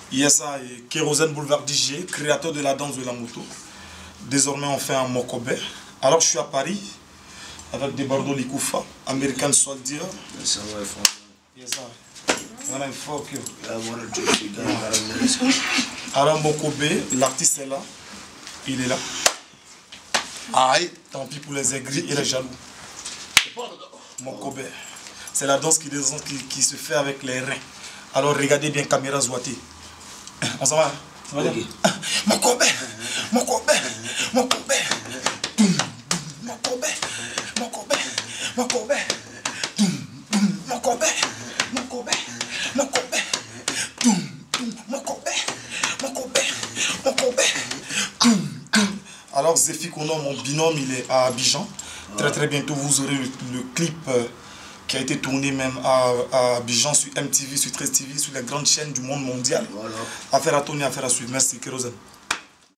Il y a ça, Kérosène Boulevard DJ, créateur de la danse de la moto. Désormais, on fait un Mokobe. Alors, je suis à Paris avec des Bardo Likoufa, American Soldier. Ça va, Il y a ça. Voilà, il faut que. il Alors, Mokobe, l'artiste est là. Il est là. Aïe, tant pis pour les aigris et les jaloux. Mokobe. C'est la danse qui se fait avec les reins. Alors regardez bien caméra Zouati. On s'en va. Ça va dire Mokobe, Mokobe, Mokobe. Mokobe, Mokobe, Mokobe. Mokobe, Mokobe, Mokobe. Mokobe, Mokobe, Mokobe. Alors Zéfi Kono, mon binôme, il est à Abidjan. Très bientôt vous aurez le clip qui a été tourné même à Abidjan sur MTV, sur 13 TV, sur les grandes chaînes du monde mondial. Voilà. Affaire à tourner, affaire à suivre. Merci Kérosène.